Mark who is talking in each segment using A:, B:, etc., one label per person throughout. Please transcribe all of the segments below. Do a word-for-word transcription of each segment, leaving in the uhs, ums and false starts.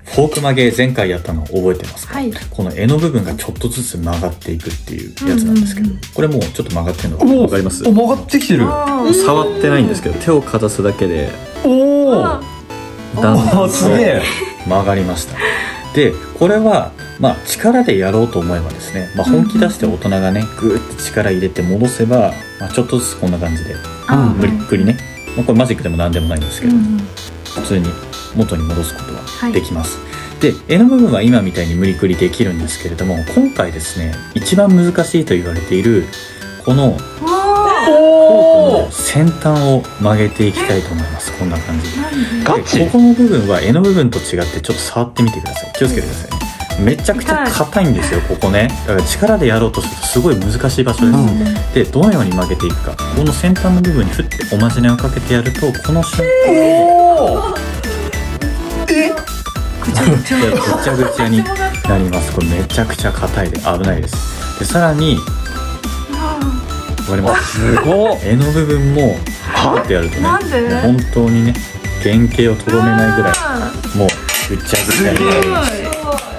A: フォーク曲げ前回やったの覚えてますか？
B: はい、
A: この柄の部分がちょっとずつ曲がっていくっていうやつなんですけど、これもうちょっと曲がってるのが分かります？
C: 曲がってきてる。
A: 触ってないんですけど手をかざすだけで
C: おお
A: だんだん
C: すげえ
A: 曲がりました。でこれはまあ力でやろうと思えばですね、まあ、本気出して大人がねグーって力入れて戻せば、まあ、ちょっとずつこんな感じで無理っくりね、まあ、これマジックでも何でもないんですけど、普通に元に戻すことはできます、はい、で柄の部分は今みたいに無理くりできるんですけれども、今回ですね一番難しいと言われているこのフォークの先端を曲げていきたいと思います。こんな感じで
C: ガチ。
A: ここの部分は柄の部分と違ってちょっと触ってみてください。気をつけてくださいね。めちゃくちゃ硬いんですよここね。だから力でやろうとするとすごい難しい場所です、うん、でどのように曲げていくか、この先端の部分にふっておまじないをかけてやるとこの瞬間えっぐちゃぐちゃぐちゃぐちゃになります。これめちゃくちゃ硬いで危ないです。でさらにわかります？すごい柄の部分もはってやるとね、本当にね原型をとどめないぐらいもうぐちゃぐちゃになります。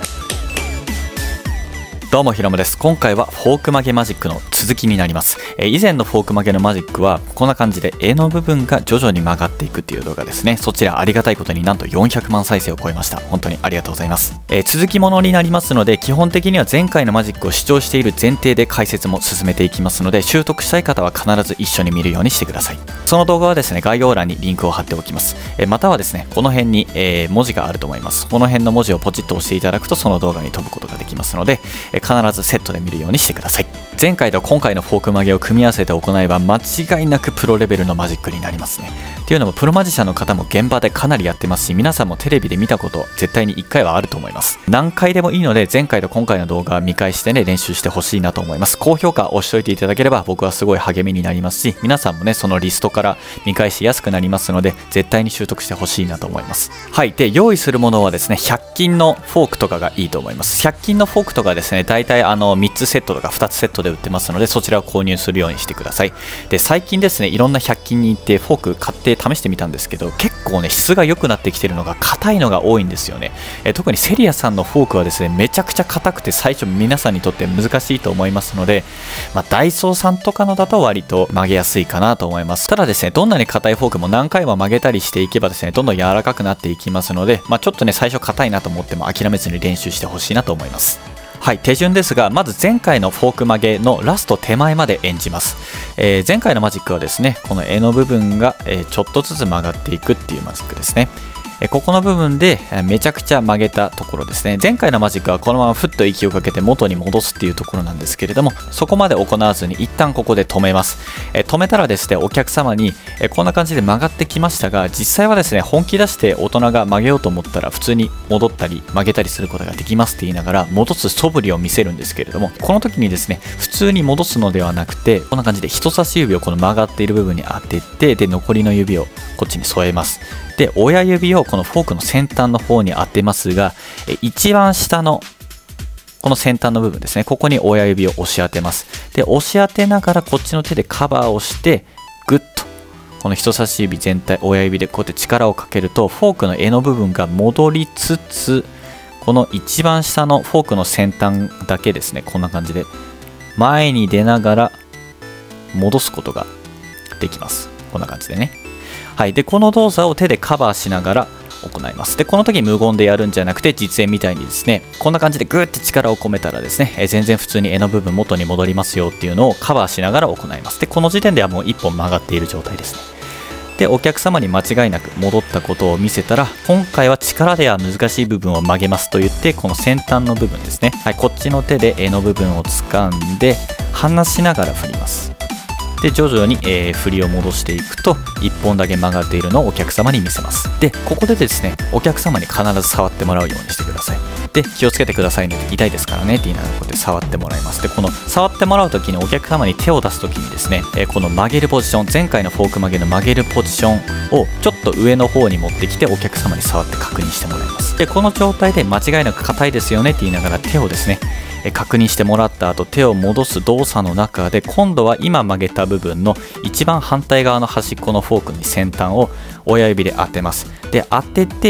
A: どうもひろむです。今回はフォーク曲げマジックの続きになります。えー、以前のフォーク曲げのマジックはこんな感じで柄の部分が徐々に曲がっていくっていう動画ですね。そちらありがたいことになんとよんひゃくまん再生を超えました。本当にありがとうございます。えー、続きものになりますので、基本的には前回のマジックを主張している前提で解説も進めていきますので、習得したい方は必ず一緒に見るようにしてください。その動画はですね概要欄にリンクを貼っておきます。えー、またはですねこの辺に、えー、文字があると思います。この辺の文字をポチッと押していただくとその動画に飛ぶことができますので、えー、必ずセットで見るようにしてください。前回と今回のフォーク曲げを組み合わせて行えば間違いなくプロレベルのマジックになりますね。っていうのもプロマジシャンの方も現場でかなりやってますし、皆さんもテレビで見たこと絶対にいっかいはあると思います。何回でもいいので前回と今回の動画を見返してね練習してほしいなと思います。高評価押しといていただければ僕はすごい励みになりますし、皆さんもねそのリストから見返しやすくなりますので絶対に習得してほしいなと思います。はい。で用意するものはですねひゃく均のフォークとかがいいと思います。ひゃく均のフォークとかですね大体あのみっつセットとかふたつセットで売ってますので、そちらを購入するようにしてください。で最近ですねいろんなひゃく均に行ってフォーク買って試してみたんですけど、結構ね質が良くなってきてるのが硬いのが多いんですよね。え特にセリアさんのフォークはですねめちゃくちゃ硬くて最初皆さんにとって難しいと思いますので、まあ、ダイソーさんとかのだと割と曲げやすいかなと思います。ただですねどんなに硬いフォークも何回も曲げたりしていけばですねどんどん柔らかくなっていきますので、まあ、ちょっとね最初硬いなと思っても諦めずに練習してほしいなと思います。はい、手順ですが、まず前回のフォーク曲げのラスト手前まで演じます。えー、前回のマジックはですねこの柄の部分が、えー、ちょっとずつ曲がっていくっていうマジックですね。えー、ここの部分でめちゃくちゃ曲げたところですね。前回のマジックはこのままふっと息をかけて元に戻すっていうところなんですけれども、そこまで行わずに一旦ここで止めます。えー、止めたらですねお客様に、えー、こんな感じで曲がってきましたが、実際はですね本気出して大人が曲げようと思ったら普通に戻ったり曲げたりすることができますって言いながら戻す素振りを見せるんですけれども、この時にですね普通に戻すのではなくてこんな感じで人差し指をこの曲がっている部分に当てて、で残りの指をこっちに添えます。で親指をこのフォークの先端の方に当てますが、一番下のこの先端の部分ですね、ここに親指を押し当てます。で押し当てながらこっちの手でカバーをしてグッとこの人差し指全体親指でこうやって力をかけるとフォークの柄の部分が戻りつつ、この一番下のフォークの先端だけですねこんな感じで前に出ながら戻すことができます。こんな感じでね。はい。でこの動作を手でカバーしながら行います。でこの時無言でやるんじゃなくて実演みたいにですねこんな感じでグーって力を込めたらですね、え全然普通に柄の部分元に戻りますよっていうのをカバーしながら行います。でこの時点ではもういっぽん曲がっている状態ですね。でお客様に間違いなく戻ったことを見せたら、今回は力では難しい部分を曲げますと言って、この先端の部分ですね、はい、こっちの手で柄の部分を掴んで離しながら振ります。で徐々に、えー、振りを戻していくといっぽんだけ曲がっているのをお客様に見せます。でここでですねお客様に必ず触ってもらうようにしてください。で気をつけてくださいね、痛いですからねって言いながらこうやって触ってもらいます。でこの触ってもらう時にお客様に手を出す時にですね、えー、この曲げるポジション、前回のフォーク曲げの曲げるポジションをちょっと上の方に持ってきてお客様に触って確認してもらいます。でこの状態で間違いなく硬いですよねって言いながら手をですね確認してもらった後、手を戻す動作の中で今度は今曲げた部分の一番反対側の端っこのフォークに先端を親指で当てます。で当てて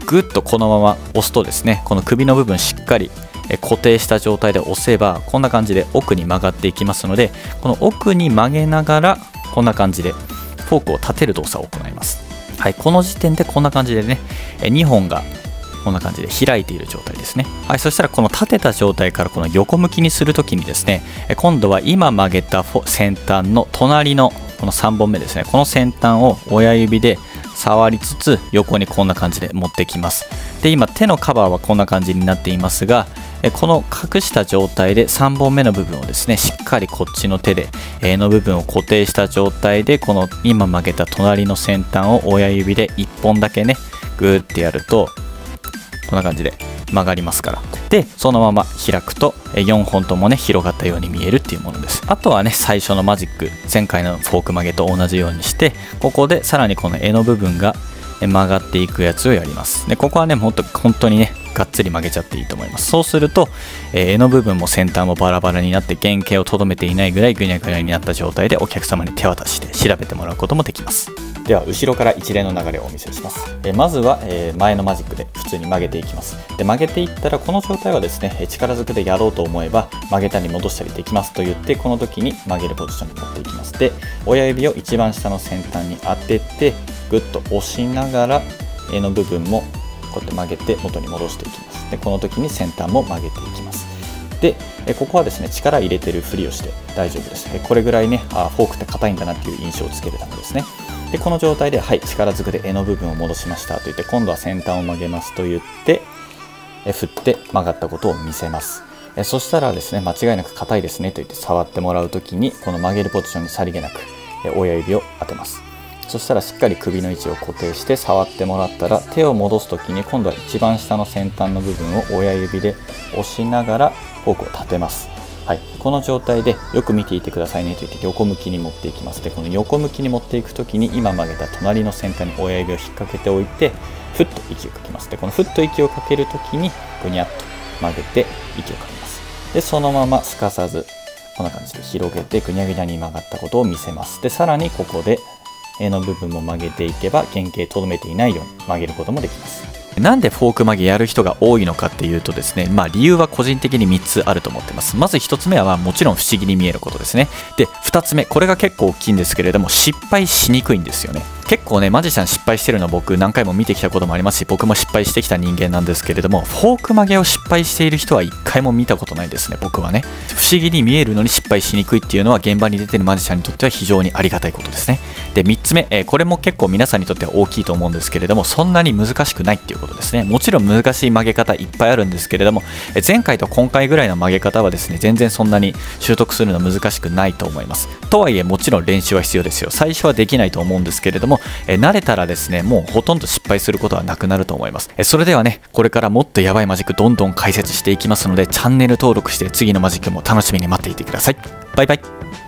A: ぐっとこのまま押すとですね、この首の部分しっかり固定した状態で押せばこんな感じで奥に曲がっていきますので、この奥に曲げながらこんな感じでフォークを立てる動作を行います。はい、この時点でこんな感じでね、にほんがこんな感じで開いている状態ですね。はい、そしたらこの立てた状態からこの横向きにするときにですね、今度は今曲げた先端の隣のこのさんぼんめですね、この先端を親指で触りつつ横にこんな感じで持ってきます。で、今手のカバーはこんな感じになっていますが、この隠した状態でさんぼんめの部分をですね、しっかりこっちの手で柄の部分を固定した状態で、この今曲げた隣の先端を親指でいっぽんだけねグーってやるとこんな感じで曲がりますから。でそのまま開くとよんほんともね広がったように見えるっていうものです。あとはね、最初のマジック、前回のフォーク曲げと同じようにして、ここでさらにこの柄の部分が曲がっていくやつをやります。でここはね、もっと本当にねがっつり曲げちゃっていいと思います。そうすると、えー、柄の部分も先端もバラバラになって原型をとどめていないぐらいぐにゃぐにゃになった状態でお客様に手渡して調べてもらうこともできます。では後ろから一連の流れをお見せします。えー、まずは、えー、前のマジックで普通に曲げていきます。で曲げていったらこの状態はですね、力ずくでやろうと思えば曲げたり戻したりできますと言って、この時に曲げるポジションに持っていきます。で親指を一番下の先端に当ててぐっと押しながら柄の部分もこうやって曲げて元に戻していきます。でこの時に先端も曲げていきます。でここはですね、力入れてるふりをして大丈夫です。これぐらいね、あフォークって硬いんだなっていう印象をつけるためですね。でこの状態で、はい、力ずくで柄の部分を戻しましたと言って、今度は先端を曲げますと言ってえ振って曲がったことを見せます。えそしたらですね、間違いなく硬いですねと言って触ってもらう時に、この曲げるポジションにさりげなくえ親指を当てます。そしたらしっかり首の位置を固定して触ってもらったら、手を戻す時に今度は一番下の先端の部分を親指で押しながらフォークを立てます。はい、この状態でよく見ていてくださいねと言って横向きに持っていきます。でこの横向きに持っていく時に今曲げた隣の先端に親指を引っ掛けておいてふっと息をかけます。でこのふっと息をかける時にぐにゃっと曲げて息をかけます。でそのまますかさずこんな感じで広げてぐにゃぐにゃに曲がったことを見せます。でさらにここで柄の部分も曲げていけば原型とどめていないように曲げることもできます。なんでフォーク曲げやる人が多いのかっていうとですね、まあ理由は個人的にみっつあると思ってます。まずひとつめはもちろん不思議に見えることですね。でふたつめ、これが結構大きいんですけれども、失敗しにくいんですよね。結構ねマジシャン失敗してるの僕何回も見てきたこともありますし、僕も失敗してきた人間なんですけれども、フォーク曲げを失敗している人はいっかいも見たことないですね、僕はね。不思議に見えるのに失敗しにくいっていうのは現場に出てるマジシャンにとっては非常にありがたいことですね。でみっつめ、えー、これも結構皆さんにとっては大きいと思うんですけれども、そんなに難しくないっていうことですね。もちろん難しい曲げ方いっぱいあるんですけれども、えー、前回と今回ぐらいの曲げ方はですね、全然そんなに習得するの難しくないと思います。とはいえもちろん練習は必要ですよ。最初はできないと思うんですけれども、えー、慣れたらですね、もうほとんど失敗することはなくなると思います。えー、それではね、これからもっとやばいマジックどんどん解説していきますので、チャンネル登録して次のマジックも楽しみに待っていてください。バイバイ。